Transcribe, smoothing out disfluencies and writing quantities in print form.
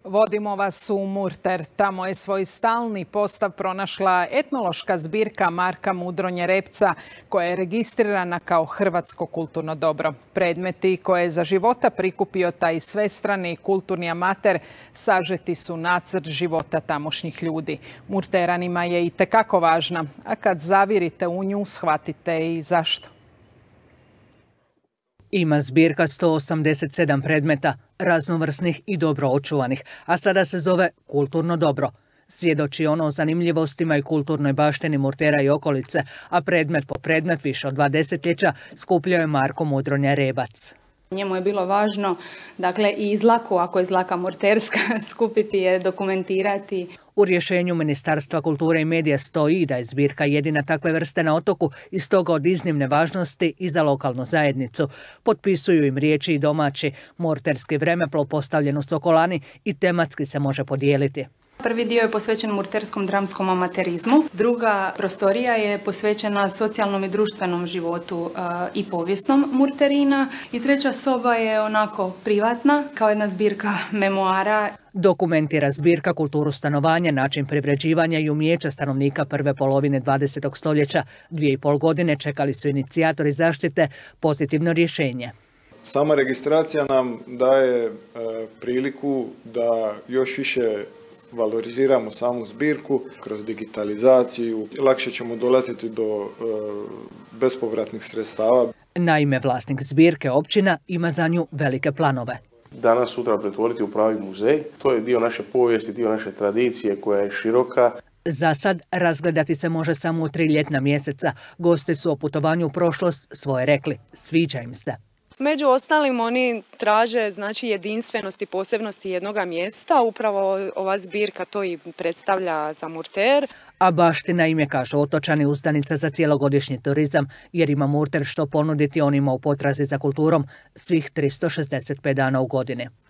Vodimo vas u Murter. Tamo je svoj stalni postav pronašla etnološka zbirka Marka Mudronje-Repca, koja je registrirana kao hrvatsko kulturno dobro. Predmeti koje je za života prikupio taj svestrani kulturni amater sažeti su nacrt života tamošnjih ljudi. Murteranima je itekako važna, a kad zavirite u nju, shvatite i zašto. Ima zbirka 187 predmeta, raznovrsnih i dobro očuvanih, a sada se zove kulturno dobro. Svjedoči ono o zanimljivostima i kulturnoj baštini Murtera i okolice, a predmet po predmet više od 2 desetljeća skupljao je Marko Mudronje-Rebac. Njemu je bilo važno, dakle, i zlaku, ako je zlaka murterska, skupiti je, dokumentirati. U rješenju Ministarstva kulture i medija stoji da je zbirka jedina takve vrste na otoku i stoga od iznimne važnosti i za lokalnu zajednicu. Potpisuju im riječi i domaći. Murterski vremeplov postavljen u Sokolani i tematski se može podijeliti. Prvi dio je posvećen murterskom dramskom amaterizmu, druga prostorija je posvećena socijalnom i društvenom životu i povijesnom Murterina i treća soba je onako privatna, kao jedna zbirka memoara. Dokumentira zbirka kulturu stanovanja, način privređivanja i umijeća stanovnika prve polovine 20. stoljeća. 2,5 godine čekali su inicijatori zaštite pozitivno rješenje. Sama registracija nam daje priliku da još više valoriziramo samu zbirku kroz digitalizaciju. Lakše ćemo dolaziti do bespovratnih sredstava. Naime, vlasnik zbirke, općina, ima za nju velike planove. Danas sutra pretvoriti u pravi muzej. To je dio naše povijesti, dio naše tradicije koja je široka. Za sad razgledati se može samo u 3 ljetna mjeseca. Gosti su o putovanju u prošlost svoje rekli. Sviđa im se. Među ostalim oni traže jedinstvenost i posebnosti jednoga mjesta. Upravo ova zbirka to i predstavlja za Murter. A baština im je, kažu otočani, uzdanica za cijelogodišnji turizam, jer ima Murter što ponuditi onima u potrazi za kulturom svih 365 dana u godini.